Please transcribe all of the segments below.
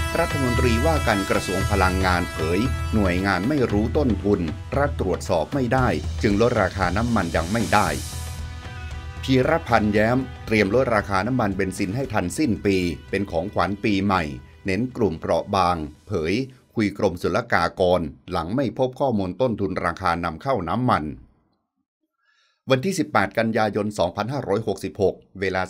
รัฐมนตรีว่าการกระทรวงพลังงานเผยหน่วยงานไม่รู้ต้นทุนรัฐตรวจสอบไม่ได้จึงลดราคาน้ำมันยังไม่ได้พีรพันธ์แย้มเตรียมลดราคาน้ำมันเบนซินให้ทันสิ้นปีเป็นของขวัญปีใหม่เน้นกลุ่มเปราะบางเผยคุยกรมศุลกากรหลังไม่พบข้อมูลต้นทุนราคานำเข้าน้ำมันวันที่18กันยายน2566เวลา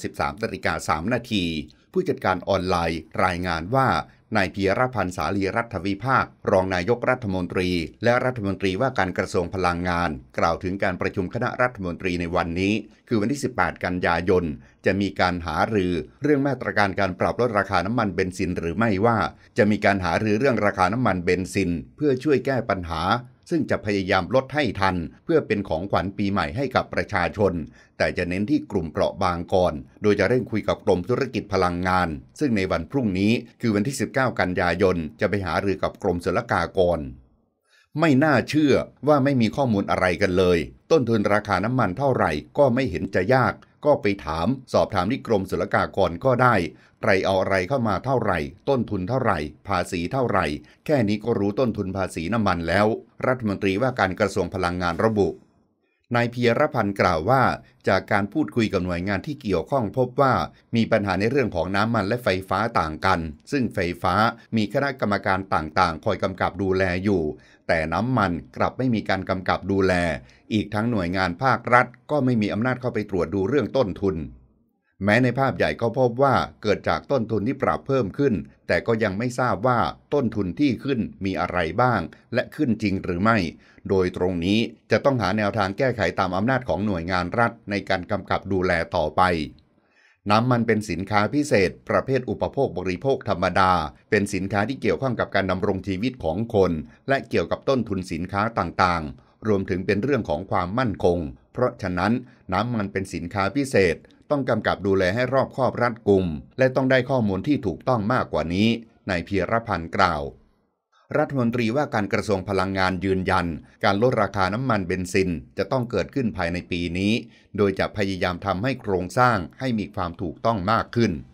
13:03 นาทีผู้จัดการออนไลน์รายงานว่านายพีรพันธ์สาลีรัฐวิภาครองนายกรัฐมนตรีและรัฐมนตรีว่าการกระทรวงพลังงานกล่าวถึงการประชุมคณะรัฐมนตรีในวันนี้คือวันที่18กันยายนจะมีการหารือเรื่องมาตรการการปรับลดราคาน้ำมันเบนซินหรือไม่ว่าจะมีการหารือเรื่องราคาน้ำมันเบนซินเพื่อช่วยแก้ปัญหาซึ่งจะพยายามลดให้ทันเพื่อเป็นของขวัญปีใหม่ให้กับประชาชนแต่จะเน้นที่กลุ่มเปราะบางก่อนโดยจะเร่งคุยกับกรมธุรกิจพลังงานซึ่งในวันพรุ่งนี้คือวันที่19กันยายนจะไปหารือกับกรมศุลกากรไม่น่าเชื่อว่าไม่มีข้อมูลอะไรกันเลยต้นทุนราคาน้ำมันเท่าไหร่ก็ไม่เห็นจะยากก็ไปสอบถามที่กรมศุลกากรก็ได้ใครเอาอะไรเข้ามาเท่าไหร่ต้นทุนเท่าไหร่ภาษีเท่าไหร่แค่นี้ก็รู้ต้นทุนภาษีน้ำมันแล้วรัฐมนตรีว่าการกระทรวงพลังงานระบุนายพีรพันธ์กล่าวว่าจากการพูดคุยกับหน่วยงานที่เกี่ยวข้องพบว่ามีปัญหาในเรื่องของน้ำมันและไฟฟ้าต่างกันซึ่งไฟฟ้ามีคณะกรรมการต่างๆคอยกำกับดูแลอยู่แต่น้ำมันกลับไม่มีการกำกับดูแลอีกทั้งหน่วยงานภาครัฐก็ไม่มีอำนาจเข้าไปตรวจดูเรื่องต้นทุนแม้ในภาพใหญ่ก็พบว่าเกิดจากต้นทุนที่ปรับเพิ่มขึ้นแต่ก็ยังไม่ทราบว่าต้นทุนที่ขึ้นมีอะไรบ้างและขึ้นจริงหรือไม่โดยตรงนี้จะต้องหาแนวทางแก้ไขตามอำนาจของหน่วยงานรัฐในการกำกับดูแลต่อไปน้ำมันเป็นสินค้าพิเศษประเภทอุปโภคบริโภคธรรมดาเป็นสินค้าที่เกี่ยวข้องกับการดำรงชีวิตของคนและเกี่ยวกับต้นทุนสินค้าต่างๆรวมถึงเป็นเรื่องของความมั่นคงเพราะฉะนั้นน้ำมันเป็นสินค้าพิเศษต้องกำกับดูแลให้รอบคอบรัดกุมและต้องได้ข้อมูลที่ถูกต้องมากกว่านี้นายพีรพันธ์กล่าวรัฐมนตรีว่าการกระทรวงพลังงานยืนยันการลดราคาน้ำมันเบนซินจะต้องเกิดขึ้นภายในปีนี้โดยจะพยายามทำให้โครงสร้างให้มีความถูกต้องมากขึ้น